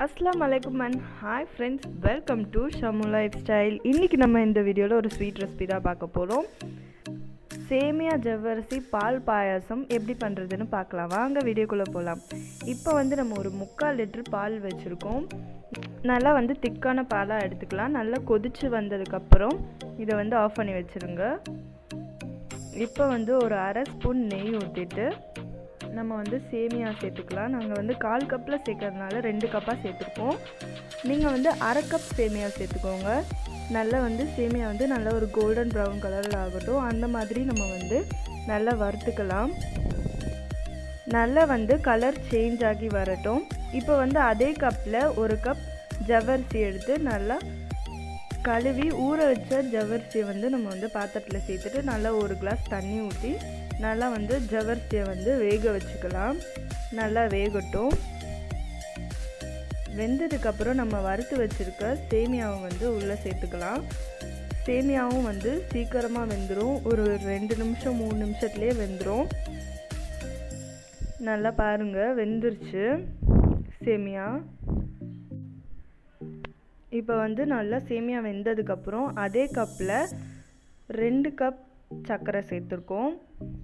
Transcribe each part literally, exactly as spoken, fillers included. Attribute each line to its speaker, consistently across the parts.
Speaker 1: Assalamu alaikum and hi friends, welcome to Shamu Lifestyle. இன்னைக்கு நம்ம இந்த வீடியோல ஒரு ஸ்வீட் ரெசிபி தான் பார்க்க போறோம். சேமியா ஜவ்வரிசி பால் பாயாசம் எப்படி பண்றதுன்னு பார்க்கலாம். வாங்க வீடியோக்குள்ள போலாம். இப்போ வந்து நம்ம ஒரு முக்கால் லிட்டர் பால் வச்சிருக்கோம். நல்லா வந்து திக்கான பாலா எடுத்துக்கலாம். நல்லா கொதிச்சு வந்ததுக்கு அப்புறம் இதை வந்து ஆஃப் பண்ணி வச்சிருங்க. இப்போ வந்து ஒரு அரை ஸ்பூன் நெய் ஊற்றிட்டு நம்ம வந்து சேமியா சேர்த்துக்கலாம். நாங்கள் வந்து கால் கப்பில் சேர்க்கறதுனால ரெண்டு கப்பாக சேர்த்துருக்கோம். நீங்கள் வந்து அரை கப் சேமியா சேர்த்துக்கோங்க. நல்லா வந்து சேமியா வந்து நல்லா ஒரு கோல்டன் ப்ரௌன் கலரில் ஆகட்டும். அந்த மாதிரி நம்ம வந்து நல்லா வறுத்துக்கலாம். நல்லா வந்து கலர் சேஞ்ச் ஆகி வரட்டும். இப்போ வந்து அதே கப்பில் ஒரு கப் ஜவ்வரிசி எடுத்து நல்லா கழுவி ஊற வச்ச ஜவ்வரிசியை வந்து நம்ம வந்து பாத்திரத்தில் சேர்த்துட்டு நல்லா ஒரு கிளாஸ் தண்ணி ஊற்றி நல்லா வந்து ஜவ்வரிசியை வந்து வேக வச்சுக்கலாம். நல்லா வேகட்டும். வெந்ததுக்கப்புறம் நம்ம வறுத்து வச்சுருக்க சேமியாவை வந்து உள்ளே சேர்த்துக்கலாம். சேமியாவும் வந்து சீக்கிரமாக வெந்துடும். ஒரு ரெண்டு நிமிஷம் மூணு நிமிஷத்துலேயே வெந்துடும். நல்லா பாருங்கள், வெந்துருச்சு சேமியா. இப்போ வந்து நல்லா சேமியா வெந்ததுக்கப்புறம் அதே கப்பில் ரெண்டு கப் சர்க்கரை சேர்த்துருக்கோம்.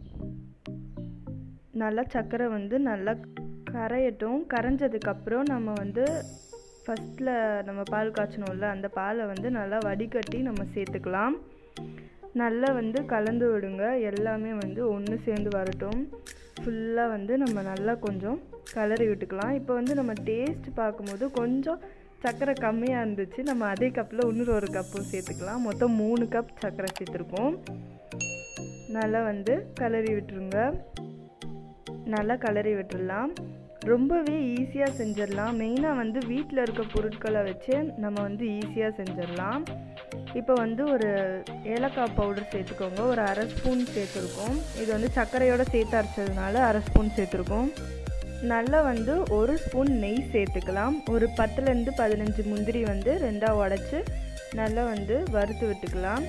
Speaker 1: நல்லா சர்க்கரை வந்து நல்லா கரையட்டும். கரைஞ்சதுக்கப்புறம் நம்ம வந்து ஃபஸ்ட்டில் நம்ம பால் காய்ச்சணும்ல, அந்த பாலை வந்து நல்லா வடிகட்டி நம்ம சேர்த்துக்கலாம். நல்லா வந்து கலந்து விடுங்க. எல்லாமே வந்து ஒன்று சேர்ந்து வரட்டும். ஃபுல்லாக வந்து நம்ம நல்லா கொஞ்சம் கலரி விட்டுக்கலாம். இப்போ வந்து நம்ம டேஸ்ட் பார்க்கும்போது கொஞ்சம் சர்க்கரை கம்மியாக இருந்துச்சு. நம்ம அதே கப்பில் இன்னொரு ஒரு கப்பும் சேர்த்துக்கலாம். மொத்தம் மூணு கப் சர்க்கரை சேர்த்துருக்கோம். நல்லா வந்து கலரி விட்டுருங்க. நல்லா கலரி விட்டுடலாம். ரொம்பவே ஈஸியாக செஞ்சிடலாம். மெயினாக வந்து வீட்டில் இருக்க பொருட்களை வச்சு நம்ம வந்து ஈஸியாக செஞ்சிடலாம். இப்போ வந்து ஒரு ஏலக்காய் பவுடர் சேர்த்துக்கோங்க. ஒரு அரை ஸ்பூன் சேர்த்துருக்கோம். இது வந்து சர்க்கரையோடு சேர்த்து அரைச்சதுனால அரை ஸ்பூன் சேர்த்துருக்கோம். நல்லா வந்து ஒரு ஸ்பூன் நெய் சேர்த்துக்கலாம். ஒரு பத்துலேருந்து பதினஞ்சு முந்திரி வந்து ரெண்டாக உடச்சி நல்லா வந்து வறுத்து விட்டுக்கலாம்.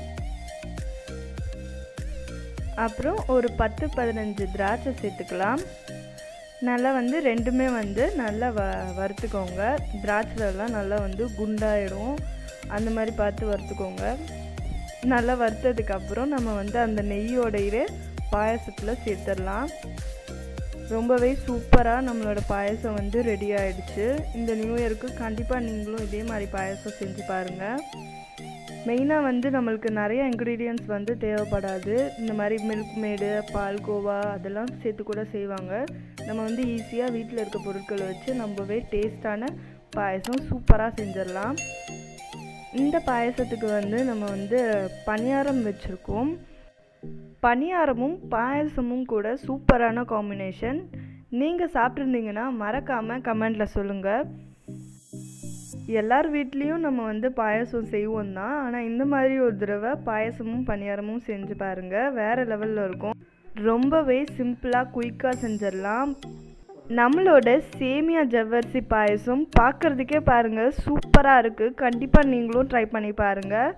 Speaker 1: அப்புறம் ஒரு பத்து பதினஞ்சு திராட்சை சேர்த்துக்கலாம். நல்லா வந்து ரெண்டுமே வந்து நல்லா வ வறுத்துக்கோங்க. திராட்சைலாம் நல்லா வந்து குண்டாயிடும். அந்த மாதிரி பார்த்து வறுத்துக்கோங்க. நல்லா வறுத்ததுக்கப்புறம் நம்ம வந்து அந்த நெய்யோடையவே பாயசத்தில் சேர்த்துடலாம். ரொம்பவே சூப்பராக நம்மளோட பாயசம் வந்து ரெடி ஆகிடுச்சு. இந்த நியூ இயருக்கு கண்டிப்பாக நீங்களும் இதே மாதிரி பாயசம் செஞ்சு பாருங்கள். மெயினாக வந்து நம்மளுக்கு நிறைய இன்க்ரீடியன்ட்ஸ் வந்து தேவைப்படாது. இந்த மாதிரி மில்க் மேடு, பால்கோவா அதெல்லாம் சேர்த்து கூட செய்வாங்க. நம்ம வந்து ஈஸியாக வீட்டில் இருக்க பொருட்களை வச்சு ரொம்பவே டேஸ்டான பாயசம் சூப்பராக செஞ்சிடலாம். இந்த பாயசத்துக்கு வந்து நம்ம வந்து பணியாரம் வச்சுருக்கோம். பணியாரமும் பாயசமும் கூட சூப்பரான காம்பினேஷன். நீங்கள் சாப்பிட்ருந்தீங்கன்னா மறக்காமல் கமெண்டில் சொல்லுங்கள். எல்லார் வீட்லேயும் நம்ம வந்து பாயசம் செய்வோம் தான். ஆனால் இந்த மாதிரி ஒரு தடவை பாயசமும் பணியாரமும் செஞ்சு பாருங்கள். வேறு லெவலில் இருக்கும். ரொம்பவே சிம்பிளாக குயிக்காக செஞ்சிடலாம். நம்மளோட சேமியா ஜவ்வரிசி பாயசம் பார்க்குறதுக்கே பாருங்கள் சூப்பராக இருக்குது. கண்டிப்பாக நீங்களும் ட்ரை பண்ணி பாருங்கள்.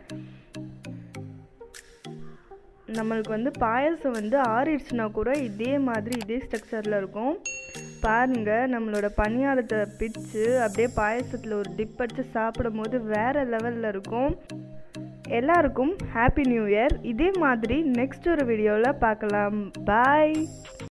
Speaker 1: நம்மளுக்கு வந்து பாயசம் வந்து ஆறிடுச்சுன்னா கூட இதே மாதிரி இதே ஸ்ட்ரக்சரில் இருக்கும். பாருங்கள், நம்மளோட பணியாரத்தை பிச்சு அப்படியே பாயசத்தில் ஒரு டிப் அடித்து சாப்பிடும் போது வேறு லெவலில் இருக்கும். எல்லாருக்கும் ஹாப்பி நியூ இயர். இதே மாதிரி நெக்ஸ்ட் ஒரு வீடியோவில் பார்க்கலாம். பாய்.